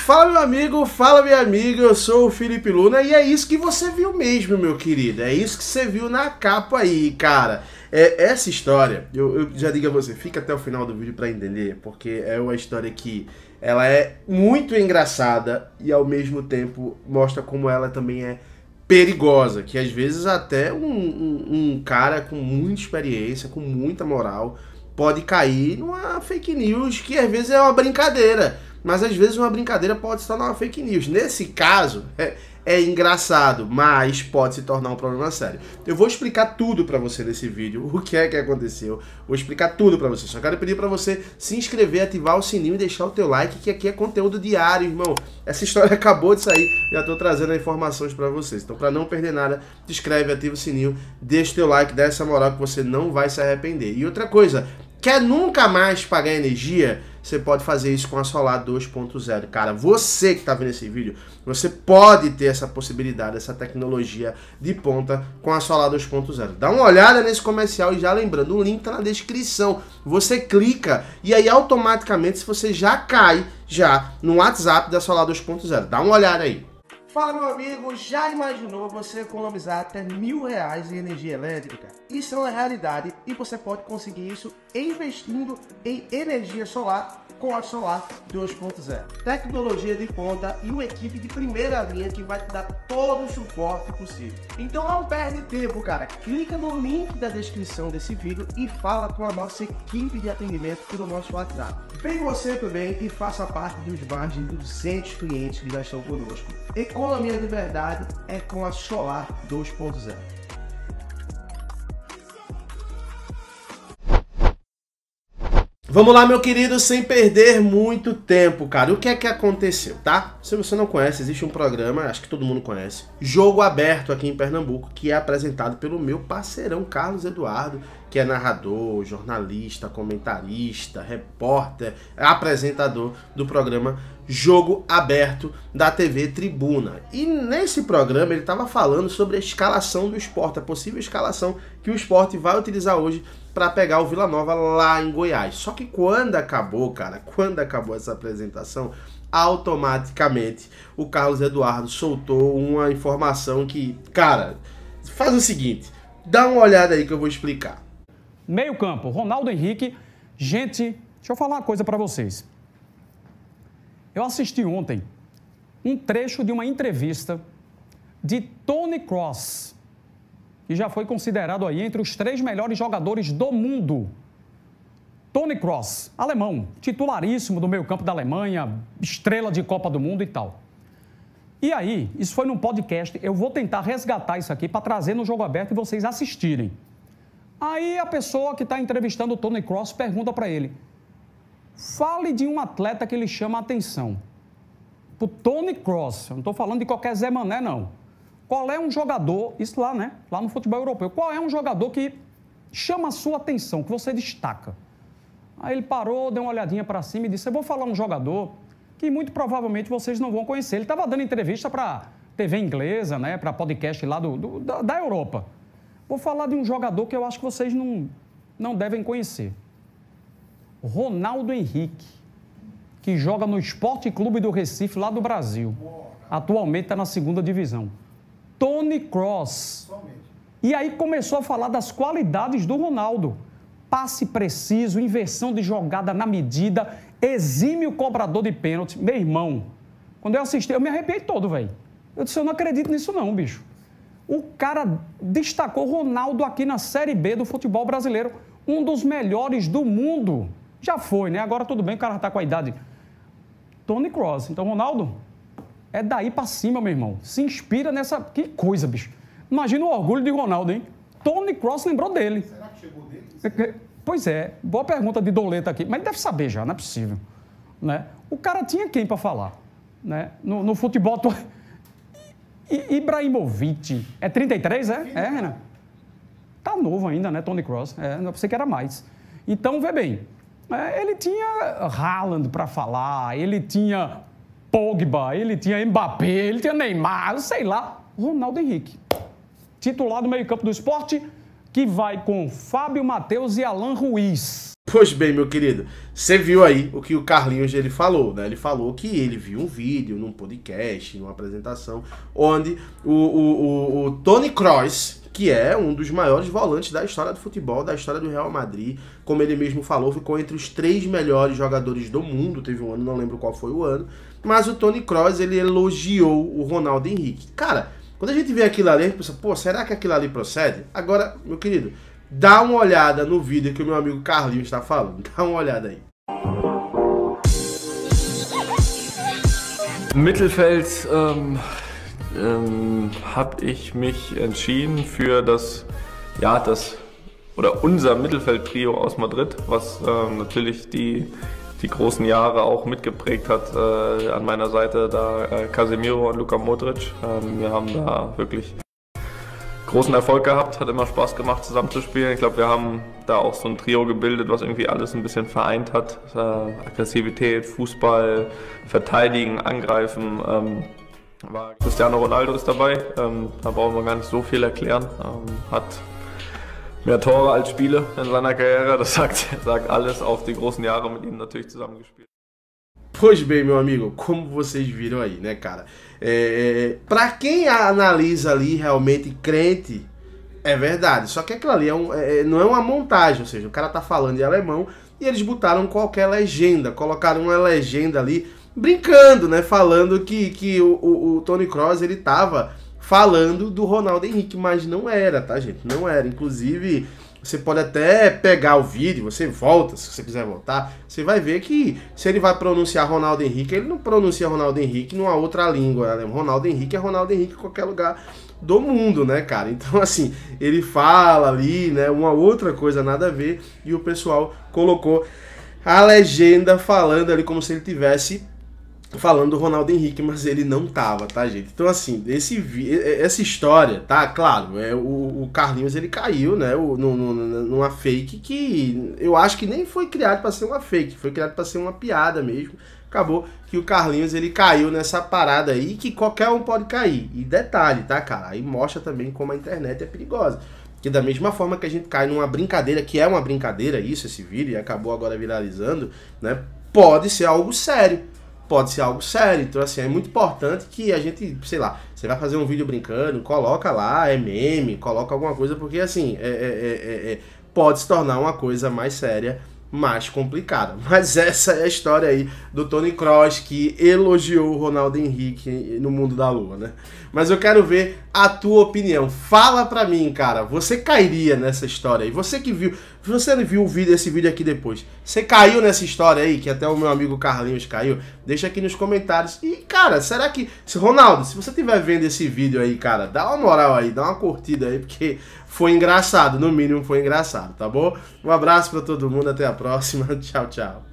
Fala meu amigo, fala minha amiga, eu sou o Felipe Luna e é isso que você viu mesmo, meu querido, é isso que você viu na capa aí, cara. Essa história, eu já digo a você, fica até o final do vídeo pra entender, porque é uma história que ela é muito engraçada e ao mesmo tempo mostra como ela também é perigosa, que às vezes até um cara com muita experiência, com muita moral, pode cair numa fake news que às vezes é uma brincadeira. Mas às vezes uma brincadeira pode se tornar uma fake news. Nesse caso, é engraçado, mas pode se tornar um problema sério. Eu vou explicar tudo pra você nesse vídeo, o que é que aconteceu. Vou explicar tudo pra você. Só quero pedir pra você se inscrever, ativar o sininho e deixar o teu like, que aqui é conteúdo diário, irmão. Essa história acabou de sair, já tô trazendo informações pra vocês. Então, pra não perder nada, se inscreve, ativa o sininho, deixa o teu like, dá essa moral que você não vai se arrepender. E outra coisa, quer nunca mais pagar energia? Você pode fazer isso com a Solar 2.0. Cara, você que está vendo esse vídeo, você pode ter essa possibilidade, essa tecnologia de ponta com a Solar 2.0. Dá uma olhada nesse comercial e já lembrando, o link está na descrição. Você clica e aí automaticamente você já cai no WhatsApp da Solar 2.0. Dá uma olhada aí. Fala meu amigo, já imaginou você economizar até R$1.000 em energia elétrica? Isso é uma realidade e você pode conseguir isso investindo em energia solar com a Solar 2.0. Tecnologia de ponta e uma equipe de primeira linha que vai te dar todo o suporte possível. Então não perde tempo, cara. Clica no link da descrição desse vídeo e fala com a nossa equipe de atendimento pelo nosso WhatsApp. Vem você também e faça parte dos mais de 200 clientes que já estão conosco. Economia de verdade é com a Solar 2.0. Vamos lá, meu querido, sem perder muito tempo, cara. O que é que aconteceu, tá? Se você não conhece, existe um programa, acho que todo mundo conhece, Jogo Aberto aqui em Pernambuco, que é apresentado pelo meu parceirão Carlos Eduardo, que é narrador, jornalista, comentarista, repórter, apresentador do programa Jogo Aberto da TV Tribuna. E nesse programa ele estava falando sobre a escalação do Sport, a possível escalação que o Sport vai utilizar hoje para pegar o Vila Nova lá em Goiás. Só que quando acabou, cara, quando acabou essa apresentação, automaticamente o Carlos Eduardo soltou uma informação que, cara, faz o seguinte, dá uma olhada aí que eu vou explicar. Meio campo, Ronaldo Henrique. Gente, deixa eu falar uma coisa para vocês. Eu assisti ontem um trecho de uma entrevista de Toni Kroos, que já foi considerado aí entre os 3 melhores jogadores do mundo. Toni Kroos, alemão, titularíssimo do meio campo da Alemanha, estrela de Copa do Mundo e tal. E aí, isso foi num podcast, eu vou tentar resgatar isso aqui para trazer no Jogo Aberto e vocês assistirem. Aí a pessoa que está entrevistando o Toni Kroos pergunta para ele, fale de um atleta que lhe chama a atenção. O Toni Kroos, eu não estou falando de qualquer Zé Mané, não. Qual é um jogador, isso lá, né? Lá no futebol europeu, qual é um jogador que chama a sua atenção, que você destaca? Aí ele parou, deu uma olhadinha para cima e disse, eu vou falar um jogador que muito provavelmente vocês não vão conhecer. Ele estava dando entrevista para TV inglesa, né? Para podcast lá da Europa. Vou falar de um jogador que eu acho que vocês não devem conhecer. Ronaldo Henrique, que joga no Sport Clube do Recife, lá do Brasil. Atualmente está na 2ª divisão. Toni Kroos. E aí começou a falar das qualidades do Ronaldo. Passe preciso, inversão de jogada na medida, exímio cobrador de pênalti. Meu irmão, quando eu assisti, eu me arrepiei todo, velho. Eu disse, eu não acredito nisso não, bicho. O cara destacou Ronaldo aqui na Série B do futebol brasileiro, um dos melhores do mundo. Já foi, né? Agora tudo bem, o cara tá com a idade. Toni Kroos. Então, Ronaldo, é daí pra cima, meu irmão. Se inspira nessa... Que coisa, bicho. Imagina o orgulho de Ronaldo, hein? Toni Kroos lembrou dele. Será que chegou dele? Pois é. Boa pergunta de Doleta aqui. Mas ele deve saber já, não é possível. Né? O cara tinha quem pra falar? Né? No futebol... Ibrahimovic. É 33, é? É, Renan? Tá novo ainda, né, Toni Kroos? Não pensei que era mais. Então, vê bem. Ele tinha Haaland para falar, ele tinha Pogba, ele tinha Mbappé, ele tinha Neymar, sei lá. Ronaldo Henrique. Titular do meio campo do Sport, que vai com Fábio Matheus e Alan Ruiz. Pois bem, meu querido, você viu aí o que o Carlinhos ele falou, né? Ele falou que ele viu um vídeo num podcast, numa apresentação, onde o Toni Kroos, que é um dos maiores volantes da história do futebol, da história do Real Madrid, como ele mesmo falou, ficou entre os 3 melhores jogadores do mundo, teve um ano, não lembro qual foi o ano, mas o Toni Kroos, ele elogiou o Ronaldo Henrique. Cara, quando a gente vê aquilo ali, a gente pensa, pô, será que aquilo ali procede? Agora, meu querido, dá uma olhada no vídeo que o meu amigo Carlinhos está falando. Dá uma olhada aí. Mittelfeld habe ich mich entschieden für unser Mittelfeldtrio aus Madrid, was natürlich die großen Jahre auch mitgeprägt hat. An meiner Seite da Casemiro und Luka Modric. Wir haben da wirklich großen Erfolg gehabt, hat immer Spaß gemacht zusammenzuspielen. Ich glaube, wir haben da auch so ein Trio gebildet, was irgendwie alles ein bisschen vereint hat. Aggressivität, Fußball, Verteidigen, Angreifen. Cristiano Ronaldo ist dabei, da brauchen wir gar nicht so viel erklären. Hat mehr Tore als Spiele in seiner Karriere, das sagt alles, auch die großen Jahre mit ihm natürlich zusammengespielt. Pois bem, meu amigo, como vocês viram aí, né, cara? Pra quem analisa ali realmente crente, é verdade. Só que aquilo ali não é uma montagem, ou seja, o cara tá falando em alemão e eles botaram qualquer legenda, colocaram uma legenda ali, brincando, né? Falando que o Toni Kroos, ele tava falando do Ronaldo Henrique, mas não era, tá, gente? Não era. Inclusive, você pode até pegar o vídeo, você volta, se você quiser voltar, você vai ver que se ele vai pronunciar Ronaldo Henrique, ele não pronuncia Ronaldo Henrique numa outra língua, né? Ronaldo Henrique é Ronaldo Henrique em qualquer lugar do mundo, né, cara? Então, assim, ele fala ali, né, uma outra coisa nada a ver, e o pessoal colocou a legenda falando ali como se ele tivesse falando do Ronaldo Henrique, mas ele não tava, tá, gente? Então, assim, essa história, tá? Claro, o Carlinhos, ele caiu, né, numa fake que eu acho que nem foi criado para ser uma fake, foi criado para ser uma piada mesmo. Acabou que o Carlinhos, ele caiu nessa parada aí que qualquer um pode cair. E detalhe, tá, cara? Aí mostra também como a internet é perigosa. Que da mesma forma que a gente cai numa brincadeira, que é uma brincadeira isso, esse vídeo, e acabou agora viralizando, né? Pode ser algo sério. Pode ser algo sério. Então, assim, é muito importante que a gente, sei lá, você vai fazer um vídeo brincando, coloca lá, é meme, coloca alguma coisa, porque, assim, pode se tornar uma coisa mais séria, mais complicada. Mas essa é a história aí do Toni Kroos, que elogiou o Ronaldo Henrique no mundo da lua, né? Mas eu quero ver a tua opinião. Fala pra mim, cara, você cairia nessa história aí? Você que viu, você viu esse vídeo aqui depois, você caiu nessa história aí, que até o meu amigo Carlinhos caiu? Deixa aqui nos comentários. E, cara, será que... Ronaldo, se você estiver vendo esse vídeo aí, cara, dá uma moral aí, dá uma curtida aí, porque foi engraçado, no mínimo foi engraçado, tá bom? Um abraço pra todo mundo, até a próxima. Tchau, tchau.